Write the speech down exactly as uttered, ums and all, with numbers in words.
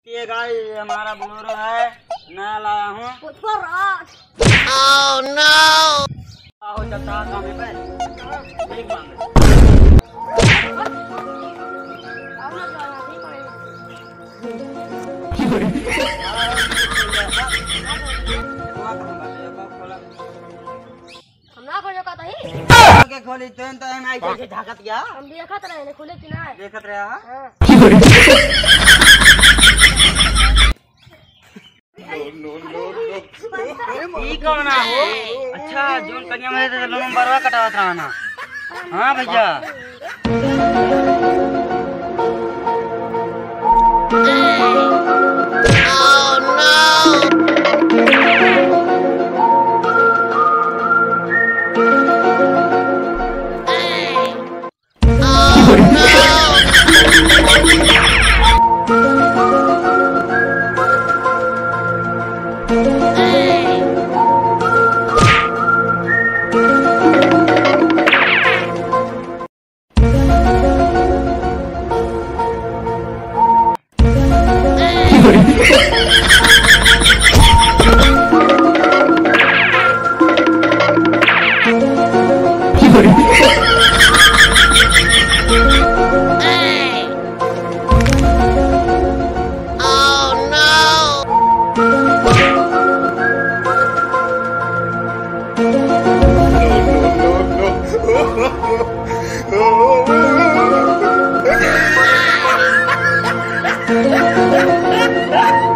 ये गाड़ी हमारा बोलेरो है, नया लाया हूँ। Oh no! आओ चलता है सामने पे, एक बार में। हमला खोलो का तही के खोली तो तो हम आई के झाकत गया। हम देखत रहे ने खोले कि ना देखत रहा। हां नो नो नो ई कौन हो? अच्छा जोन कन्या में तो नंबरवा कटावत रहा ना। हां भैया Oh no! Oh